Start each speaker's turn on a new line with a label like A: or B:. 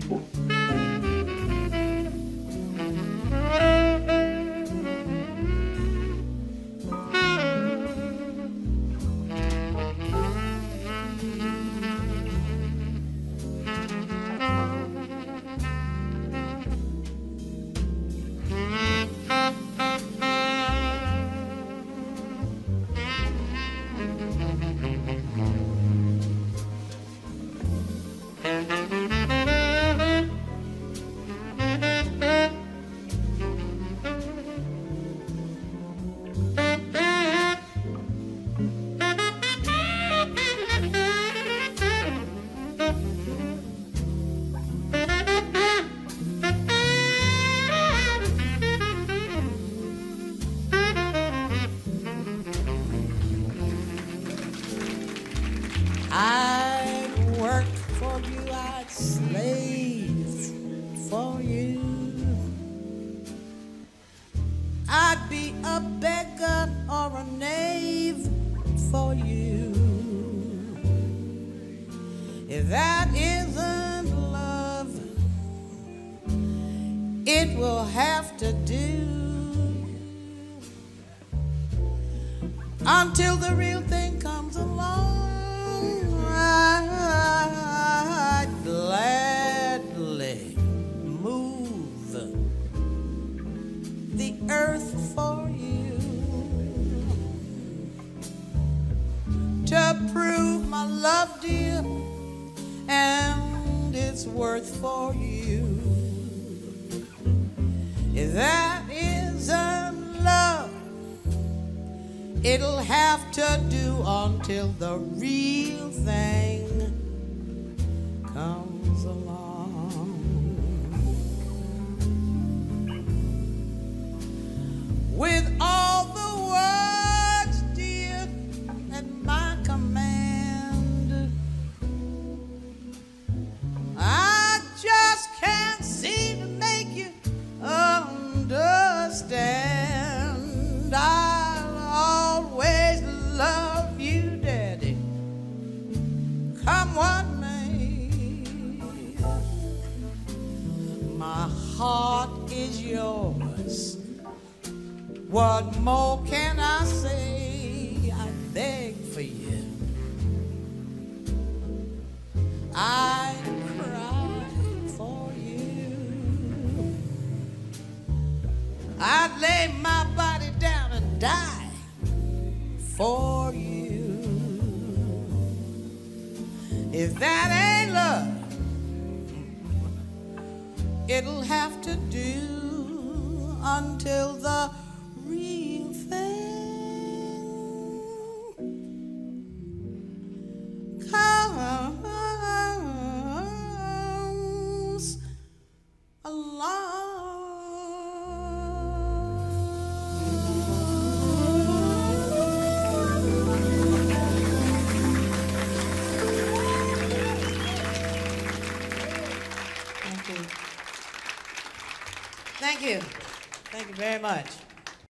A: Until the real thing comes along, I'd gladly move the earth for you to prove my love, dear, and its worth for you. If that isn't love, it'll have to do until the real thing comes along. With all the words, dear, at my command, I just can't seem to make you understand. I'll always love you, Daddy, come what may. My heart is yours. What more can I say? I beg for you. I cry for you. I'd lay my body down and die for you. If that ain't love, it'll have to do until the real thing comes along. Thank you. Thank you very much.